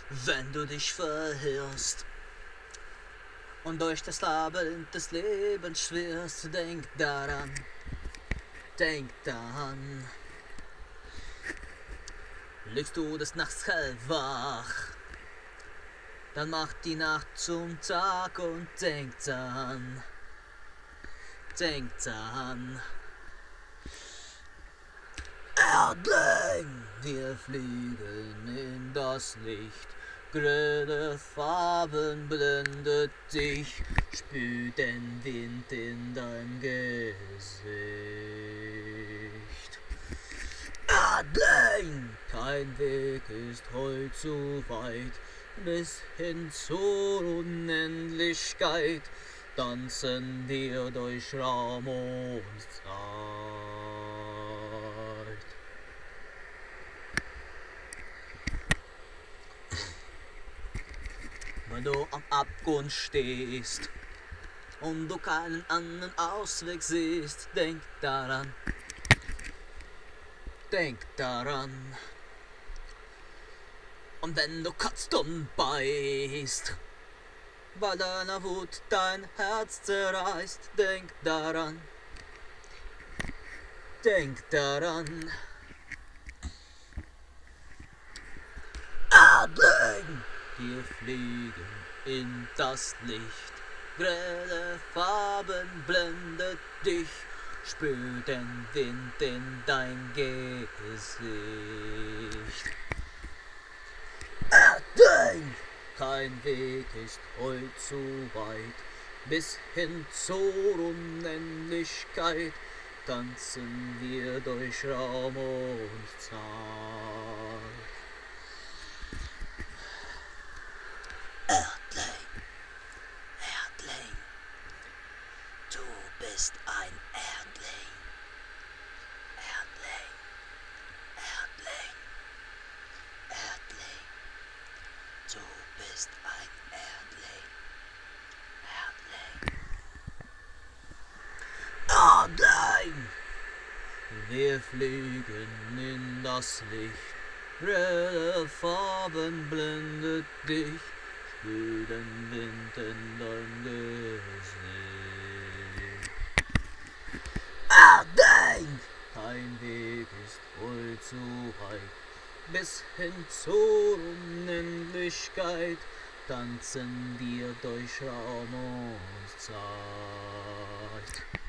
Wenn du dich verirrst und durch das Labyrinth des Lebens schwirrst, denk daran, liegst du des Nachts hellwach, dann mach die Nacht zum Tag und denk daran, Erdling, wir fliegen in das Licht, grelle Farben blendet dich, spült den Wind in dein Gesicht. Erdling, kein Weg ist heut zu weit, bis hin zur Unendlichkeit tanzen wir durch Raum und Zeit. Wenn du am Abgrund stehst und du keinen anderen Ausweg siehst, denk daran, und wenn du kotzt und beißt, weil deiner Wut dein Herz zerreißt, denk daran, Erdling, wir fliegen in das Licht, grelle Farben blendet dich, spür den Wind in dein Gesicht. Erdling, kein Weg ist heut zu weit, bis hin zur Unendlichkeit tanzen wir durch Raum und Zeit. Erdling, du bist ein Erdling. Erdling, du bist ein Erdling. Erdling, wir fliegen in das Licht, grelle Farben blendet dich, spür den Wind in dein Gesicht. Erdling, kein Weg ist wohl zu weit, bis hin zur Unendlichkeit tanzen wir durch Raum und Zeit.